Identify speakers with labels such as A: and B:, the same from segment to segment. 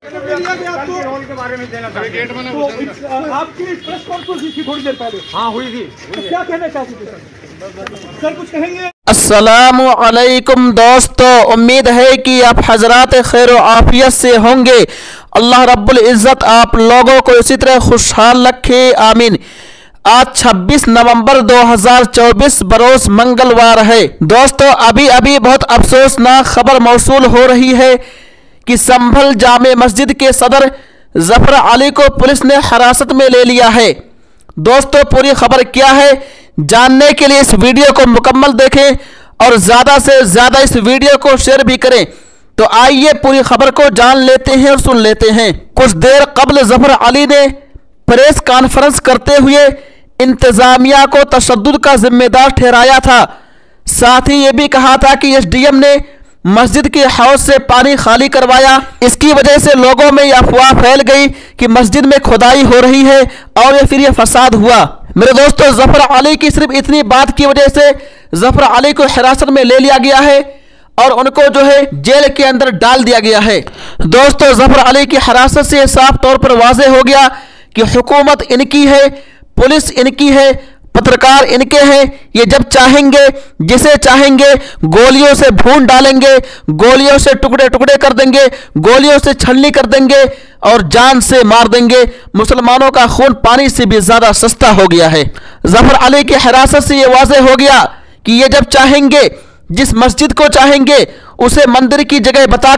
A: کے بارے میں دینا چاہتے ہیں
B: آپ کی پریس کانفرنس تھی تھوڑی دیر پہلے.
A: ہاں ہوئی تھی.
B: کیا کہنا چاہتے تھے سر کچھ کہیں گے؟
C: السلام علیکم دوستو، امید ہے کہ آپ حضرات خیر و عافیت سے ہوں گے. اللہ رب العزت آپ لوگوں کو اسی طرح خوشحال رکھے، آمین. آج 26 نومبر 2024 بروز منگلوار ہے. دوستو ابھی بہت افسوسناک خبر موصول ہو رہی ہے کہ سنبھل جامع مسجد کے صدر ظفر علی کو پولیس نے حراست میں لے لیا ہے. دوستو پوری خبر کیا ہے جاننے کے لیے اس ویڈیو کو مکمل دیکھیں اور زیادہ سے زیادہ اس ویڈیو کو شیئر بھی کریں. تو آئیے پوری خبر کو جان لیتے ہیں اور سن لیتے ہیں. کچھ دیر قبل ظفر علی نے پریس کانفرنس کرتے ہوئے انتظامیہ کو تشدد کا ذمہ دار ٹھہرایا تھا. ساتھ ہی یہ بھی کہا تھا کہ ایس ڈی ایم نے مسجد کے حوض سے پانی خالی کروایا. اس کی وجہ سے لوگوں میں یہ افواہ پھیل گئی کہ مسجد میں کھدائی ہو رہی ہے اور پھر یہ فساد ہوا. میرے دوستو ظفر علی کی صرف اتنی بات کی وجہ سے ظفر علی کو حراست میں لے لیا گیا ہے اور ان کو جو ہے جیل کے اندر ڈال دیا گیا ہے. دوستو ظفر علی کی حراست سے صاف طور پر واضح ہو گیا کہ حکومت ان کی ہے، پولیس ان کی ہے، پترکار ان کے ہیں. یہ جب چاہیں گے جسے چاہیں گے گولیوں سے بھون ڈالیں گے، گولیوں سے ٹکڑے ٹکڑے کر دیں گے، گولیوں سے چھلنی کر دیں گے اور جان سے مار دیں گے. مسلمانوں کا خون پانی سے بھی زیادہ سستا ہو گیا ہے. ظفر علی کی حراست سے یہ واضح ہو گیا کہ یہ جب چاہیں گے جس مسجد کو چاہیں گے اسے مندر کی جگہ بتا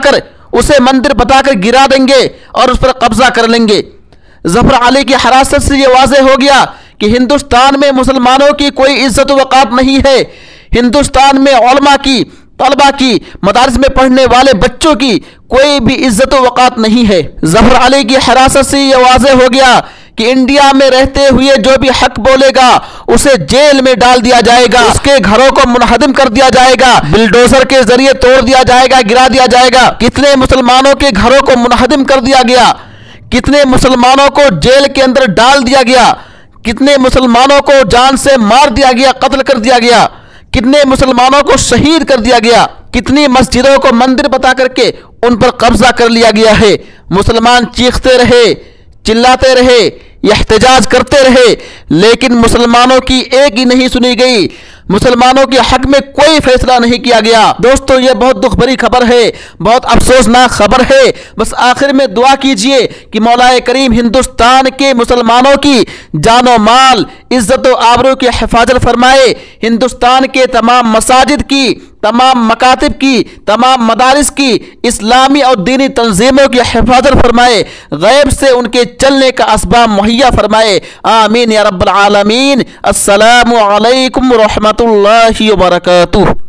C: کر گرا دیں گے اور اس پر قبضہ کر لیں گے. ظفر علی کی حراست سے یہ واضح ہو گیا کہ ہندوستان میں مسلمانوں کی کوئی عزت و وقار نہیں ہے. ہندوستان میں علماء کی، طلباء کی، مدارس میں پڑھنے والے بچوں کی کوئی بھی عزت و وقار نہیں ہے. ظفر علی کی حراست سے یہ واضح ہو گیا کہ انڈیا میں رہتے ہوئے جو بھی حق بولے گا اسے جیل میں ڈال دیا جائے گا، اس کے گھروں کو منہدم کر دیا جائے گا، بلڈوزر کے ذریعے توڑ دیا جائے گا، گرا دیا جائے گا. کتنے مسلمانوں کے گھروں کو منہدم کر دیا گیا، کتنے مسلمانوں کو جیل کے اندر ڈال دیا گیا، کتنے مسلمانوں کو جان سے مار دیا گیا، قتل کر دیا گیا، کتنے مسلمانوں کو شہید کر دیا گیا، کتنی مسجدوں کو مندر بتا کر کے ان پر قبضہ کر لیا گیا ہے. مسلمان چیختے رہے، چلاتے رہے، احتجاج کرتے رہے، لیکن مسلمانوں کی ایک ہی نہیں سنی گئی، مسلمانوں کے حق میں کوئی فیصلہ نہیں کیا گیا. دوستو یہ بہت دکھ بھری خبر ہے، بہت افسوسناک خبر ہے. بس آخر میں دعا کیجئے کہ مولا کریم ہندوستان کے مسلمانوں کی جان و مال، عزت و آبرو کی حفاظت فرمائے. ہندوستان کے تمام مساجد کی، تمام مکاتب کی، تمام مدارس کی، اسلامی اور دینی تنظیموں کی حفاظت فرمائے. غیب سے ان کے چلنے کا اسباب مہیا فرمائے. آمین یا رب العالمین. السلام علیکم ورحمۃ اللہ وبرکاتہ.